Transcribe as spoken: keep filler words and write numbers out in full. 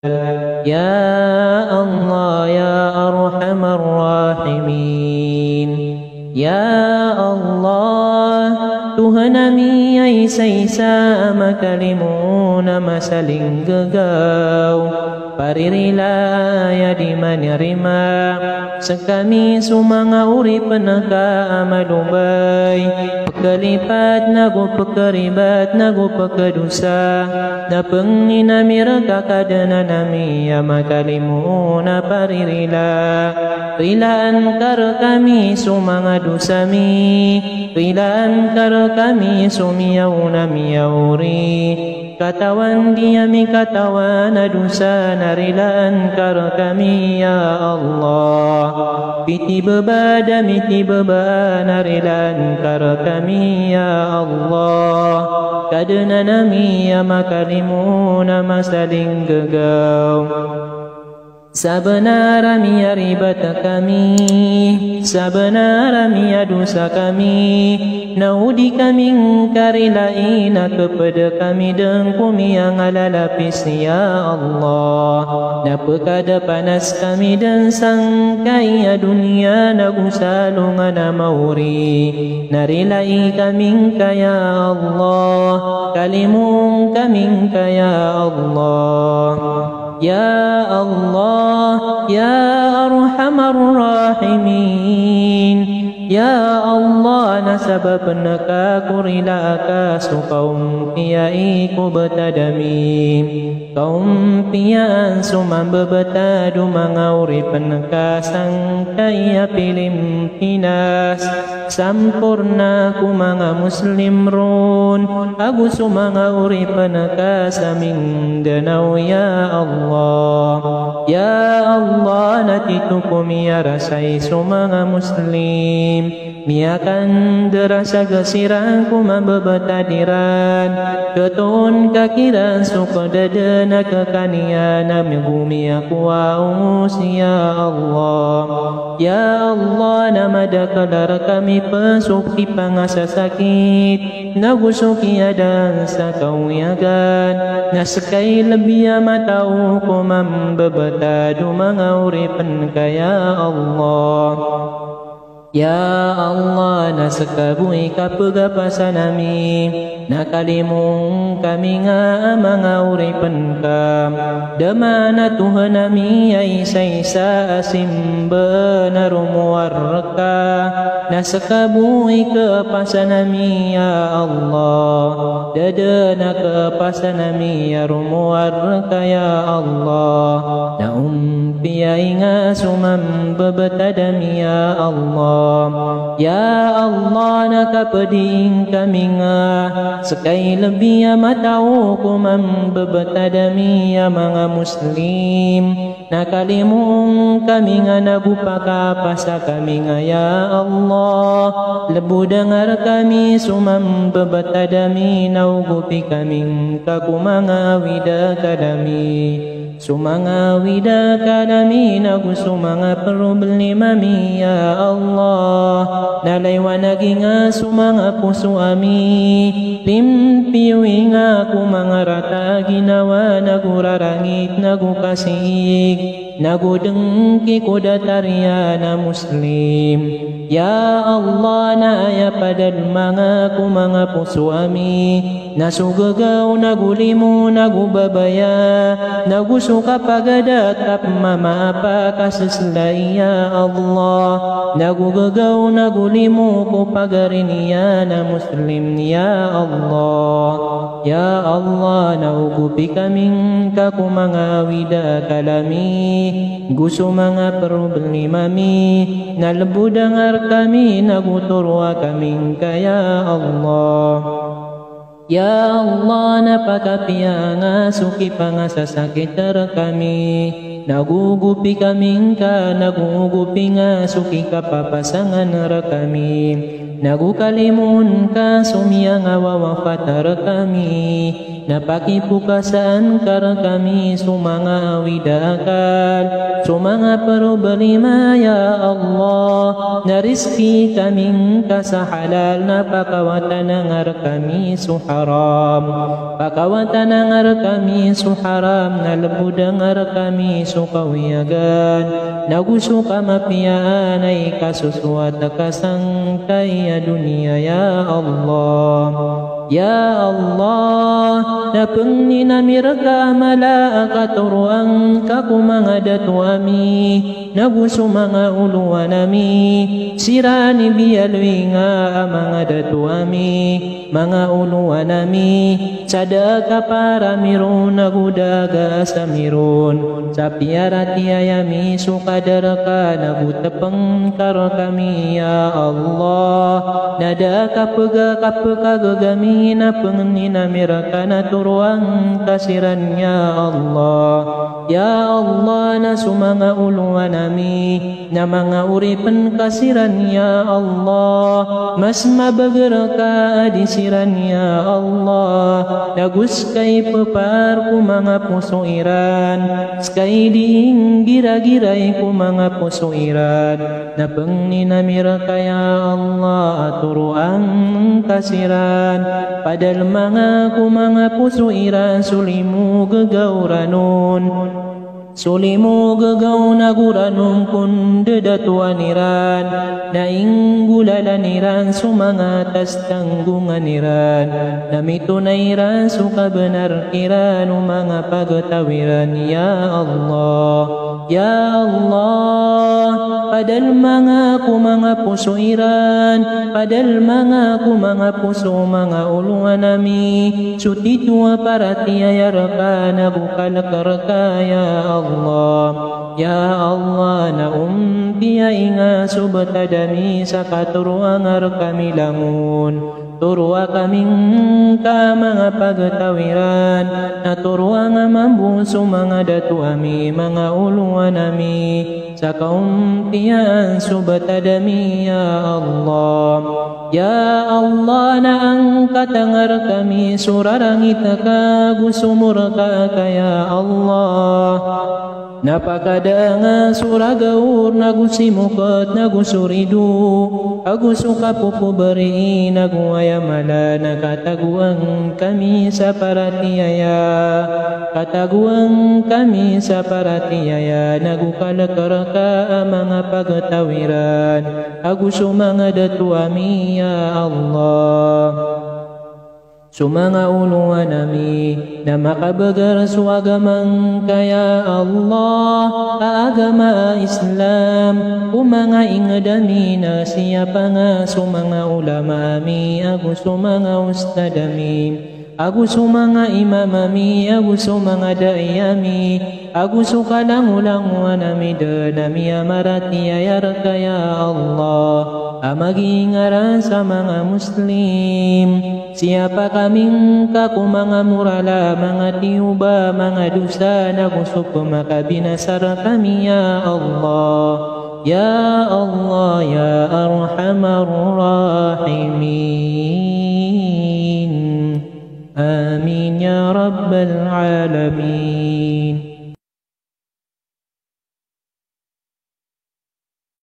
Ya Allah ya arhamar rahimin. Ya Allah Tuhan kami ay isa makalimuna masaling gagaw paririlaya di manirima sa kami sumanga uri panagkaamalubay pagkalipat nago pagkaribat nago pagkadusa na panginamira kakadana nami ya makalimuna paririla rilaan kar kami sumanga dusami rilaan kar kami sumiyaw na miyauri katawan dia mi katawan na dusa narilaan kar kami ya Allah piti bebada miti beba narilaan kar kami ya Allah kadana nami ya makalimuna masaling gagaw Sabenara miya ribat kami, sabenara miya dosa kami, naudi kaming karilain kepada kami dengku yang alalapis ya Allah. Napakada panas kami dan sangkaya dunia nagusalungan mauri, narilai kaming kaya Allah, kalimung kaming kaya Allah. Ya Allah, Ya Arhamar Rahimin, Ya Allah nasabab naka kurila ka sukaum piyai ku betadami kaum piyan sumam bebetadu mangauri peneka sangkaya pilim pinas sampurna ku manga muslim run agu sumanga uri peneka saming danau ya Allah ya Allah natituku miya rasai sumanga muslim miakan derasa gesirang ku mambebetadiran ketun kakiran suka dadana kekanian namigumi aku aus ya Allah ya Allah nama dakalar kami pesuki pangasa sakit nagusuki adan sakau yagan nasekai lebih amatau ku mambebetadu mangauri penkaya Allah Ya Allah nasekabui kapagapasanami nakalimung kami nga mangauri penkam damana Tuhan nami ay isa-isa asimba narumuarka nasekabui kapasanami ya Allah dadana kapasanami ya rumuarka ya Allah na umpiyay nga sumam babetadami ya Allah Ya Allah nakapeding kami nga sekay lebih matau ku mambebetadami ya mga muslim nakalimung kami nga nagupakapasa kami nga ya Allah lebu dengar kami sumam bebetadami naugupi kaming kakumanga wida kadami sumanga wida kadami nagu sumanga problema-mi ya Allah nalaiwa naging sumanga puso ami limpiwi nga kumanga rata ginawa nagurarangit nagukasig nagudengki kudatarya na muslim ya Allah na aya padal mga kumanga puso ami nasugagaw nagulimu nagubabaya nagusuka pagadatap mamapa kasislay ya Allah nagugagaw nagulimu ko pagariniya na muslim ya Allah ya Allah naugupi kaming kakumanga wida kalami gusto mga problema mi nalbudangar kami naguturwa kaming kaya Allah Ya Allah napakapiyanga suki pangasasakit kami nagugupi kaming ka nagugupi nga suki kapapasangan kami Nagukalimun ka sumiyang awawafatar kami, napakipukasaan kar kami sumanga widakal, sumanga problema ya Allah, na rizki kaming kasahalal, napakawatan nangar kami suharam, pakawatan nangar kami suharam, nalbudangar kami sukawiyagan, nagusuka mapiyaan ay kasusuat kasangkay ya dunia ya Allah. Ya Allah, napengni namirka malaakat ruang kaku mangadatu ami, nagusu mga uluan ami, sirani bialwi nga mangadatu ami, mga uluan ami, sadaka para mirun nagudaga sa mirun, sa piarati ayami sukadaraka nagutapang karo kami ya Allah, nadaka pega kapeka gagami na pengina miraka na turuang kasiran ya Allah. Ya Allah, na sumanga uluan nami, na mga uripan kasiran ya Allah, mas mabagar ka adisiran ya Allah, nagus kay pepar ku mga puso iran, skay diing gira-giray ku mga puso iran, na pengina miraka ya Allah, turuang kasiran, padal mga ku mga puso iran, sulimu gagawranon, sulimu gagaw naguranon kun dedatuan iran, nainggulalan iran sumanga tas tanggungan iran, namito na iran sukabenar iran mga pagtawiran ya Allah. Ya Allah, padal mga ku mga puso iran, padal mga ku mga puso mga ulungan nami, sutitwa para tiyayar ka nabukal karka ya Allah. Ya Allah, na umpiya inga subatadami sa katuruangar kami langun, turuwa kaming ka mga pagtawiran, na turuwa nga mambuso mga datu ami, mga uluan ami, sa kaumpiyan subatadami ya Allah. Ya Allah, na ang katangar kami surarangit ka gusumur ka kaya Allah, napakada nga suragaur nagusimukot nagusuridu, agusuka pupubari naguayamala, nakataguang kami sa paratiyaya, kataguang kami sa paratiyaya, nagukalakara mga pagtawiran, aguso mga datu ami ya Allah. Sumanga uluan nami, na makabagar suagamang kaya Allah, agama Islam, umanga ingadami na siya pa nga sumanga ulama ami, agus sumanga ustadami, agus sumanga imamami, agus sumanga daiyami, agus sukalang-ulang nami de nami amarati ayar kaya Allah, amagingara sa mga Muslim, siapa kaming kaku mga murala, mga tiuba, mga dusa, na gusto ko makabinasar kami ya Allah. Ya Allah, ya Arhamar Rahimin. Amin ya Rabbal Alamin.